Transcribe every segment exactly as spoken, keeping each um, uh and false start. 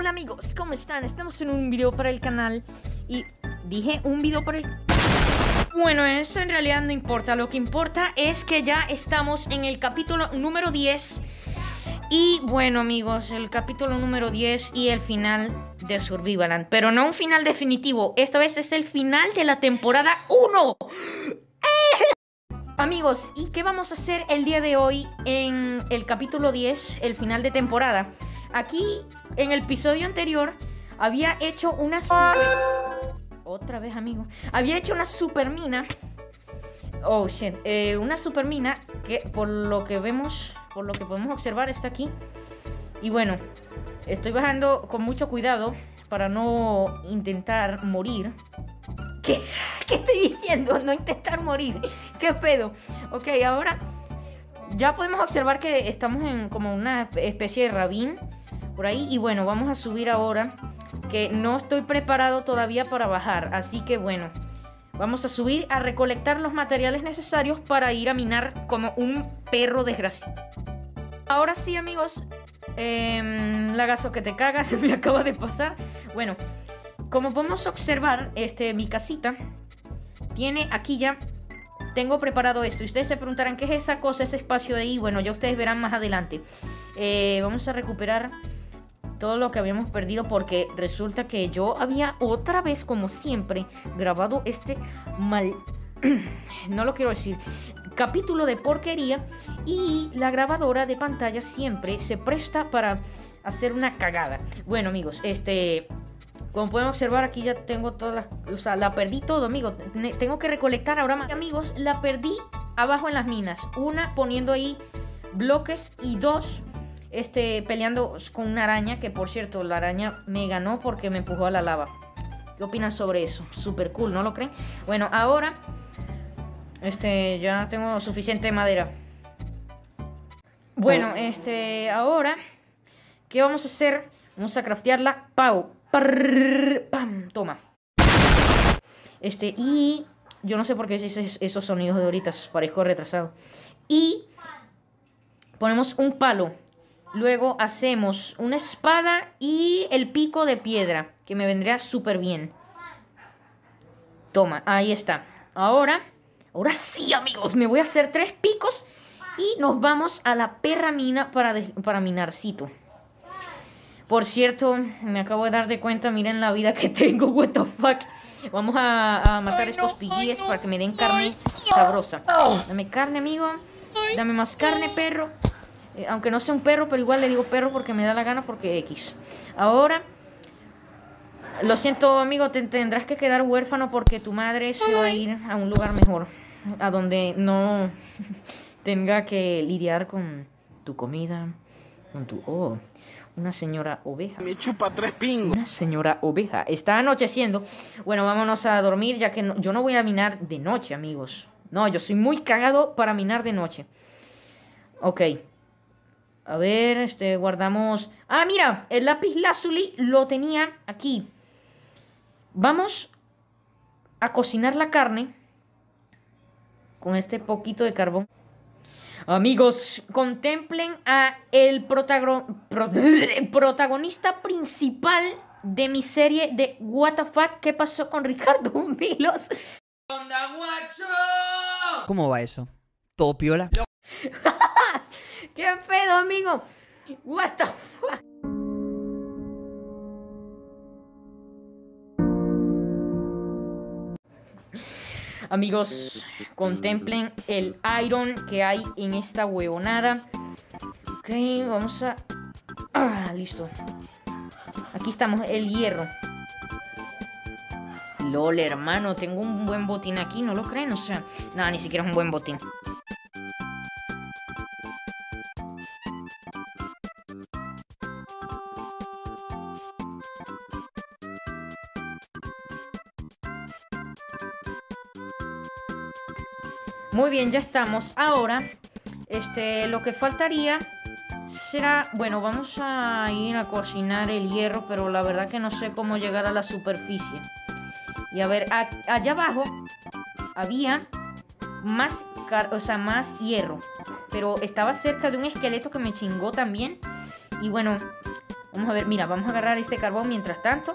Hola amigos, ¿cómo están? Estamos en un video para el canal. Y dije un video para el... Bueno, eso en realidad no importa. Lo que importa es que ya estamos en el capítulo número diez. Y bueno amigos, el capítulo número diez y el final de Survivaland. Pero no un final definitivo, esta vez es el final de la temporada uno. Amigos, ¿y qué vamos a hacer el día de hoy en el capítulo diez, el final de temporada? Aquí, en el episodio anterior, había hecho una super... Otra vez, amigo. Había hecho una super mina. Oh, shit. Eh, una super mina que, por lo que vemos, por lo que podemos observar, está aquí. Y bueno, estoy bajando con mucho cuidado para no intentar morir. ¿Qué, ¿Qué estoy diciendo? No intentar morir. ¿Qué pedo? Ok, ahora ya podemos observar que estamos en como una especie de ravine por ahí. Y bueno, vamos a subir ahora, que no estoy preparado todavía para bajar. Así que bueno, vamos a subir a recolectar los materiales necesarios para ir a minar como un perro desgraciado. Ahora sí, amigos, eh, lagazo que te cagas, se me acaba de pasar. Bueno, como podemos observar, este, mi casita tiene aquí ya, tengo preparado esto. Y ustedes se preguntarán qué es esa cosa, ese espacio de ahí. Bueno, ya ustedes verán más adelante. Eh, vamos a recuperar todo lo que habíamos perdido, porque resulta que yo había otra vez, como siempre, grabado este mal... no lo quiero decir... capítulo de porquería. Y la grabadora de pantalla siempre se presta para hacer una cagada. Bueno, amigos, este... como pueden observar, aquí ya tengo todas las... O sea, la perdí todo, amigos. Tengo que recolectar ahora más. Amigos, la perdí abajo en las minas. Una, poniendo ahí bloques. Y dos, este, peleando con una araña. Que por cierto, la araña me ganó porque me empujó a la lava. ¿Qué opinan sobre eso? Súper cool, ¿no lo creen? Bueno, ahora... Este, ya tengo suficiente madera. Bueno, este, ahora... ¿qué vamos a hacer? Vamos a craftearla. Pau. Prrr, pam, toma. Este, y yo no sé por qué es esos sonidos de ahorita, parezco retrasado. Y ponemos un palo. Luego hacemos una espada y el pico de piedra, que me vendría súper bien. Toma, ahí está. Ahora, ahora sí, amigos, me voy a hacer tres picos y nos vamos a la perra mina para, de, para minarcito. Por cierto, me acabo de dar de cuenta, miren la vida que tengo, what the fuck. Vamos a, a matar estos piguíes para que me den carne sabrosa. Dame carne, amigo. Dame más carne, perro. Eh, aunque no sea un perro, pero igual le digo perro porque me da la gana, porque X. Ahora, lo siento, amigo, te tendrás que quedar huérfano porque tu madre se va a ir a un lugar mejor. A donde no tenga que lidiar con tu comida, con tu... Oh... Una señora oveja. Me chupa tres pingos. Una señora oveja. Está anocheciendo. Bueno, vámonos a dormir, ya que no, yo no voy a minar de noche, amigos. No, yo soy muy cagado para minar de noche. Ok. A ver, este, guardamos... Ah, mira, el lápiz lazuli lo tenía aquí. Vamos a cocinar la carne con este poquito de carbón. Amigos, contemplen a el protago pro protagonista principal de mi serie de What the fuck, ¿qué pasó con Ricardo Milos? ¡Onda, guacho! ¿Cómo va eso? ¿Todo piola? ¿Qué pedo, amigo? What the fuck. Amigos, contemplen el iron que hay en esta huevonada. Ok, vamos a... Ah, listo. Aquí estamos, el hierro. Lol, hermano, tengo un buen botín aquí, ¿no lo creen? O sea, nada, ni siquiera es un buen botín. Muy bien, ya estamos. Ahora, este, lo que faltaría será... Bueno, vamos a ir a cocinar el hierro, pero la verdad que no sé cómo llegar a la superficie. Y a ver, a, allá abajo había más, car o sea, más hierro, pero estaba cerca de un esqueleto que me chingó también. Y bueno, Vamos a ver, mira, vamos a agarrar este carbón mientras tanto.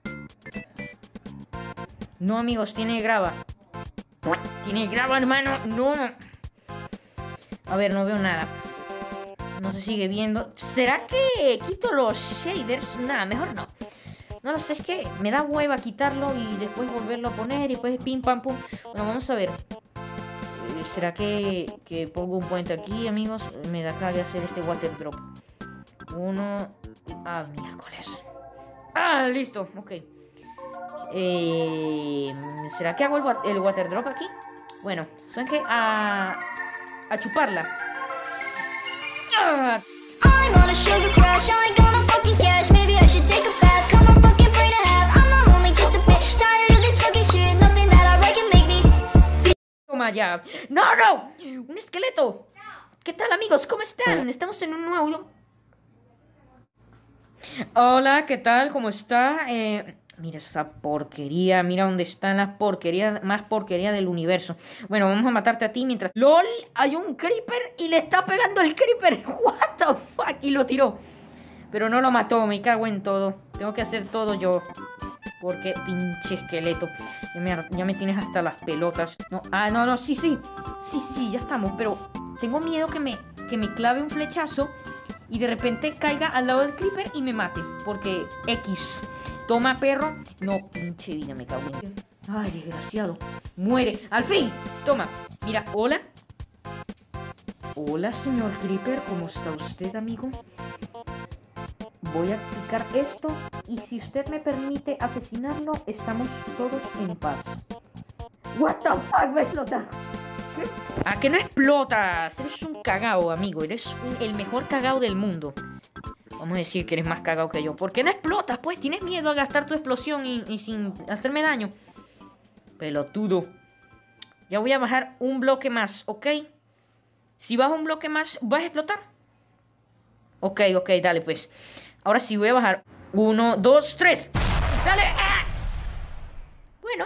No, amigos, tiene grava. Tiene grava, hermano. No. A ver, no veo nada. No se sigue viendo. ¿Será que quito los shaders? Nada, mejor no. No lo sé, es que me da hueva quitarlo y después volverlo a poner y después pim pam pum. Bueno, vamos a ver. ¿Será que, que pongo un puente aquí, amigos? Me da acá de hacer este water drop. Uno. Ah, miércoles. Ah, listo, ok. Eh, ¿Será que hago el, el water drop aquí? Bueno, son que a, a chuparla. Ah. I'm on a sugar crash, I ain't gonna fucking cash. Maybe I should take a bath, cut my fucking brain in half. I'm not only just a bit tired of this fucking shit. Nothing that I write can make me. Toma ya. ¡No, no! ¡Un esqueleto! ¿Qué tal, amigos? ¿Cómo están? Estamos en un nuevo... Hola, ¿qué tal? ¿Cómo está? Eh... Mira esa porquería, mira dónde están las porquerías, más porquería del universo. Bueno, vamos a matarte a ti mientras... ¡Lol! Hay un creeper y le está pegando el creeper. What the fuck, y lo tiró. Pero no lo mató, me cago en todo. Tengo que hacer todo yo. Porque pinche esqueleto. Ya me, ya me tienes hasta las pelotas. No, ah, no, no, sí, sí. Sí, sí, ya estamos. Pero tengo miedo que me, que me clave un flechazo y de repente caiga al lado del creeper y me mate. Porque X. Toma, perro. No, pinche vida, me cago en... Ay, desgraciado. Muere. ¡Al fin! Toma. Mira, hola. Hola, señor creeper. ¿Cómo está usted, amigo? Voy a picar esto. Y si usted me permite asesinarlo, estamos todos en paz. What the fuck, va a explotar. ¿Qué? ¿A que no explotas? Eres un cagao, amigo. Eres un, el mejor cagao del mundo. Vamos a decir que eres más cagado que yo. ¿Por qué no explotas? Pues tienes miedo a gastar tu explosión y, y sin hacerme daño. Pelotudo. Ya voy a bajar un bloque más, ¿ok? Si bajo un bloque más, ¿vas a explotar? Ok, ok, dale pues. Ahora sí voy a bajar. Uno, dos, tres. ¡Dale! ¡Ah! Bueno.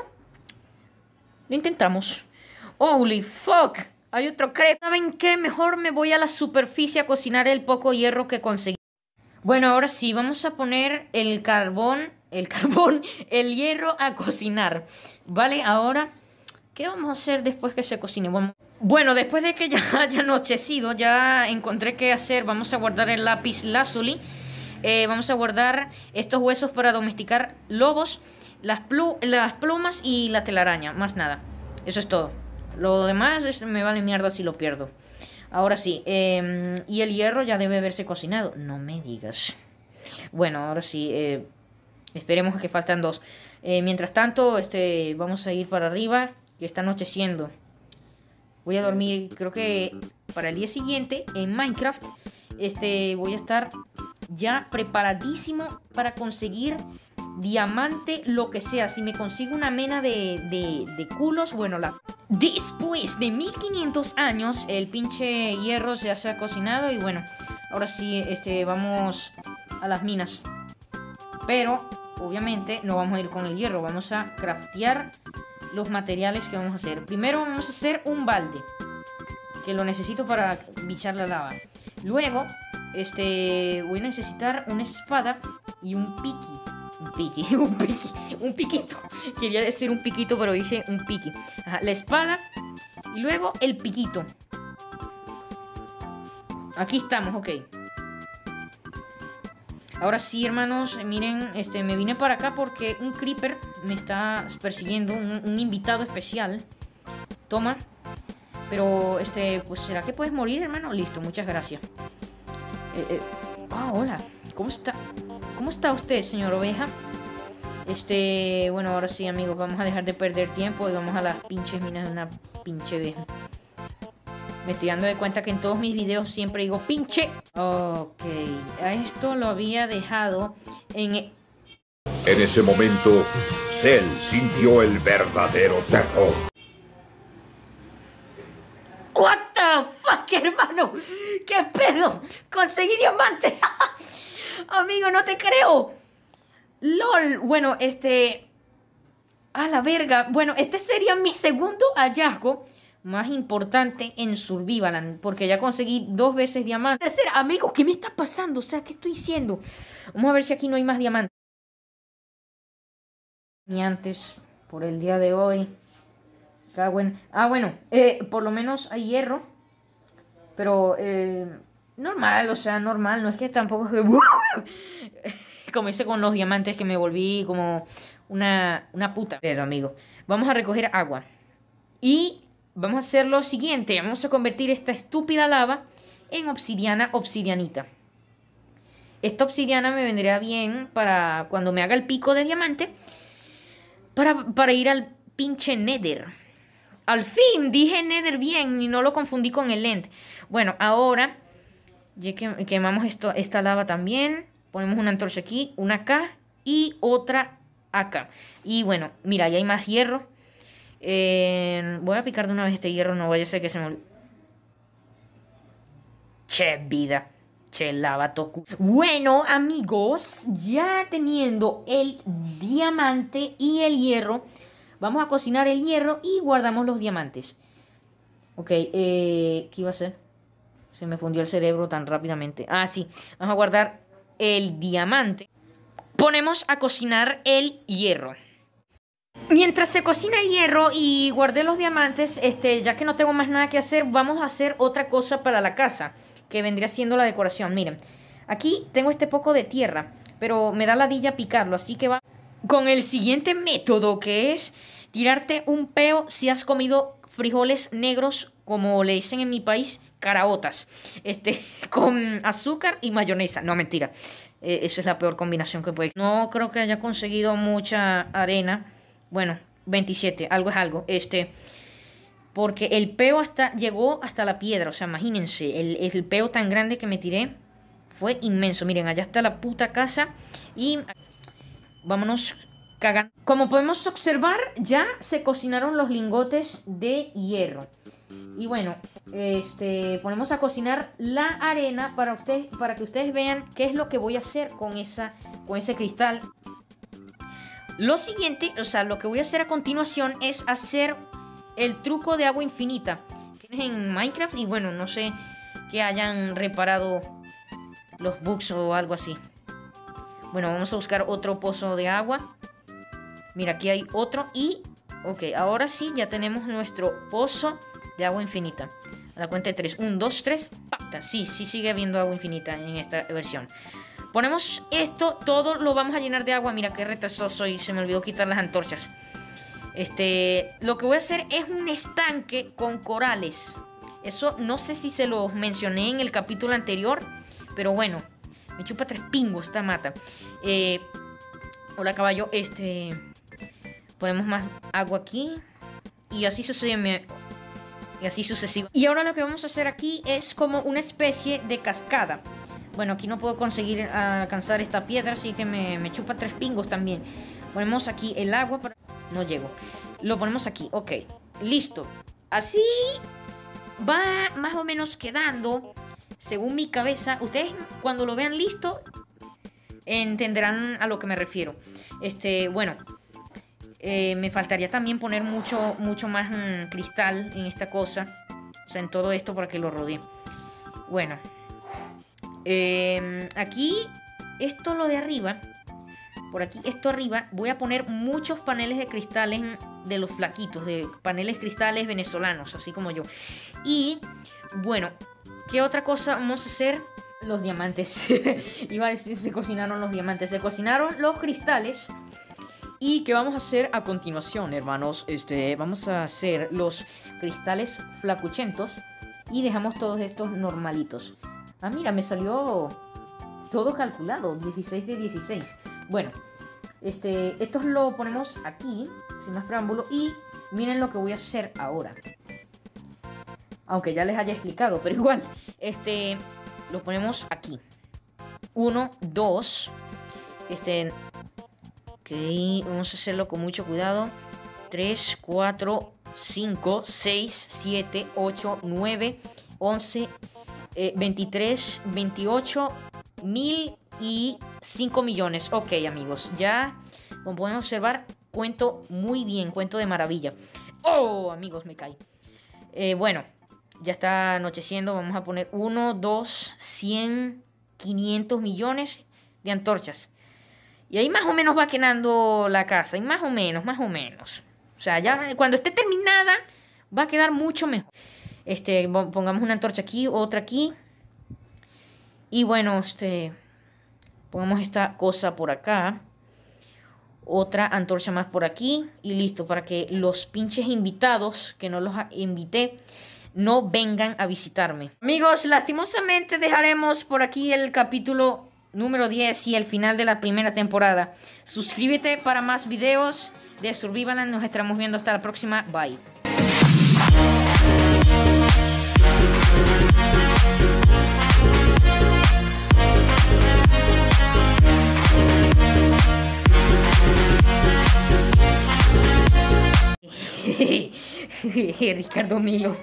Lo intentamos. Holy fuck. Hay otro creep. ¿Saben qué? Mejor me voy a la superficie a cocinar el poco hierro que conseguí. Bueno, ahora sí, vamos a poner el carbón, el carbón, el hierro a cocinar. Vale, ahora, ¿qué vamos a hacer después que se cocine? Bueno, bueno después de que ya haya anochecido, ya encontré qué hacer. Vamos a guardar el lápiz lazuli. Eh, vamos a guardar estos huesos para domesticar lobos, las, plu las plumas y la telaraña. Más nada, eso es todo. Lo demás es, me vale mierda si lo pierdo. Ahora sí, eh, y el hierro ya debe haberse cocinado. No me digas. Bueno, ahora sí, eh, esperemos que faltan dos. Eh, mientras tanto, este, vamos a ir para arriba, que está anocheciendo. Voy a dormir, creo que para el día siguiente, en Minecraft, este, voy a estar ya preparadísimo para conseguir diamante, lo que sea. Si me consigo una mena de, de, de culos, bueno, la... Después de mil quinientos años, el pinche hierro ya se ha cocinado. Y bueno, ahora sí, este, vamos a las minas. Pero, obviamente, no vamos a ir con el hierro. Vamos a craftear los materiales que vamos a hacer. Primero vamos a hacer un balde, que lo necesito para bichar la lava. Luego, este, voy a necesitar una espada y un piqui. Un piqui, un piqui, un piquito. Quería decir un piquito, pero dije un piqui. Ajá, la espada y luego el piquito. Aquí estamos, ok. Ahora sí, hermanos, miren, este, me vine para acá porque un creeper me está persiguiendo, un, un invitado especial. Toma. Pero, este, pues, ¿será que puedes morir, hermano? Listo, muchas gracias. Eh, eh. Ah, hola. ¿Cómo está? ¿Cómo está usted, señor oveja? Este, bueno, ahora sí, amigos, vamos a dejar de perder tiempo y vamos a las pinches minas de una pinche oveja. Me estoy dando de cuenta que en todos mis videos siempre digo pinche. Ok, a esto lo había dejado en... En ese momento, Cell sintió el verdadero terror. What the fuck, hermano. ¿Qué pedo? Conseguí diamante. Amigo, no te creo. LOL. Bueno, este... A la verga. Bueno, este sería mi segundo hallazgo. más importante en Survivaland, porque ya conseguí dos veces diamante. Tercera, amigos, ¿qué me está pasando? O sea, ¿qué estoy diciendo? Vamos a ver si aquí no hay más diamantes. Ni antes, por el día de hoy. Cagüen. Ah, bueno, eh, por lo menos hay hierro. Pero, eh, normal, o sea, normal. No es que tampoco es que... como hice con los diamantes, que me volví como una, una puta. Pero, amigo, vamos a recoger agua. Y vamos a hacer lo siguiente. Vamos a convertir esta estúpida lava en obsidiana obsidianita. Esta obsidiana me vendría bien para cuando me haga el pico de diamante. Para, para ir al pinche Nether. Al fin dije Nether bien y no lo confundí con el End. Bueno, ahora ya que quemamos esto, esta lava también. Ponemos una antorcha aquí, una acá y otra acá. Y bueno, mira, ya hay más hierro. Eh, voy a picar de una vez este hierro, no vaya a ser que se me olvide. Che, vida. Che, lava toku. Bueno, amigos, ya teniendo el diamante y el hierro, vamos a cocinar el hierro y guardamos los diamantes. Ok, eh, ¿qué iba a hacer? Se me fundió el cerebro tan rápidamente. Ah, sí, vamos a guardar el diamante. Ponemos a cocinar el hierro. Mientras se cocina el hierro y guardé los diamantes, este, ya que no tengo más nada que hacer, vamos a hacer otra cosa para la casa, que vendría siendo la decoración. Miren, aquí tengo este poco de tierra, pero me da ladilla picarlo, así que va con el siguiente método, que es tirarte un peo si has comido frijoles negros, como le dicen en mi país, caraotas, este, con azúcar y mayonesa. No, mentira, eh, esa es la peor combinación que puede. No creo que haya conseguido mucha arena. Bueno, veintisiete, algo es algo. Este, porque el peo hasta llegó hasta la piedra. O sea, imagínense, el, el peo tan grande que me tiré fue inmenso. Miren, allá está la puta casa. Y vámonos cagando. Como podemos observar, ya se cocinaron los lingotes de hierro. Y bueno, este, ponemos a cocinar la arena para, ustedes, para que ustedes vean qué es lo que voy a hacer con, esa, con ese cristal. Lo siguiente, o sea, lo que voy a hacer a continuación es hacer el truco de agua infinita que es en Minecraft. Y bueno, no sé que hayan reparado los bugs o algo así. Bueno, vamos a buscar otro pozo de agua. Mira, aquí hay otro y... ok, ahora sí, ya tenemos nuestro pozo de agua infinita. A la cuenta de tres. uno, dos, tres. ¡Pacta! Sí, sí sigue habiendo agua infinita en esta versión. Ponemos esto, todo lo vamos a llenar de agua. Mira qué retraso soy, se me olvidó quitar las antorchas. Este, lo que voy a hacer es un estanque con corales. Eso no sé si se los mencioné en el capítulo anterior, pero bueno, me chupa tres pingos esta mata. Eh, hola caballo, este, ponemos más agua aquí y así sucesivamente. Y así sucesivo. Y ahora lo que vamos a hacer aquí es como una especie de cascada. Bueno, aquí no puedo conseguir alcanzar esta piedra, así que me, me chupa tres pingos también. Ponemos aquí el agua para... no llego. Lo ponemos aquí, ok. Listo. Así va más o menos quedando, según mi cabeza. Ustedes cuando lo vean listo entenderán a lo que me refiero. Este, bueno, eh, me faltaría también poner mucho, mucho más mmm, cristal en esta cosa. O sea, en todo esto para que lo rodee. Bueno. Eh, aquí, esto lo de arriba, por aquí, esto arriba, voy a poner muchos paneles de cristales de los flaquitos, de paneles cristales venezolanos, así como yo. Y, bueno, ¿qué otra cosa vamos a hacer? Los diamantes. Iba a decir, se cocinaron los diamantes, se cocinaron los cristales. ¿Y qué vamos a hacer a continuación, hermanos? Este, vamos a hacer los cristales flacuchentos y dejamos todos estos normalitos. Ah, mira, me salió todo calculado, dieciséis de dieciséis. Bueno, este, esto lo ponemos aquí, sin más preámbulo. Y miren lo que voy a hacer ahora. Aunque ya les haya explicado, pero igual. Este, lo ponemos aquí. Uno, dos. Este, ok, vamos a hacerlo con mucho cuidado. Tres, cuatro, cinco, seis, siete, ocho, nueve, once... Eh, veintitrés, veintiocho, mil y cinco millones. Ok, amigos, ya como pueden observar, cuento muy bien, cuento de maravilla. Oh, amigos, me caí. Eh, bueno, ya está anocheciendo. Vamos a poner uno, dos, cien, quinientos millones de antorchas. Y ahí más o menos va quedando la casa. Y más o menos, más o menos. O sea, ya cuando esté terminada va a quedar mucho mejor. Este, pongamos una antorcha aquí, otra aquí. Y bueno, este, pongamos esta cosa por acá. Otra antorcha más por aquí. Y listo, para que los pinches invitados, que no los invité, no vengan a visitarme. Amigos, lastimosamente dejaremos por aquí el capítulo número diez y el final de la primera temporada. Suscríbete para más videos de Survivaland. Nos estaremos viendo hasta la próxima. Bye. Ricardo Milo.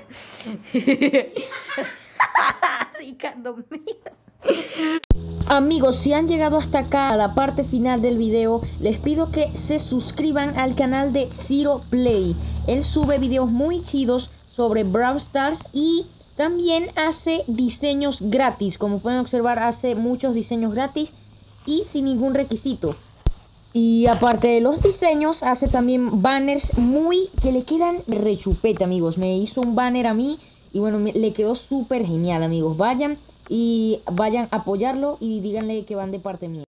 Ricardo Milo. Amigos, si han llegado hasta acá a la parte final del video, les pido que se suscriban al canal de Zero Play. Él sube videos muy chidos sobre Brawl Stars y también hace diseños gratis. Como pueden observar, hace muchos diseños gratis y sin ningún requisito. Y aparte de los diseños, hace también banners muy que le quedan rechupete, amigos. Me hizo un banner a mí y bueno, me, le quedó súper genial, amigos. Vayan y vayan a apoyarlo y díganle que van de parte mía.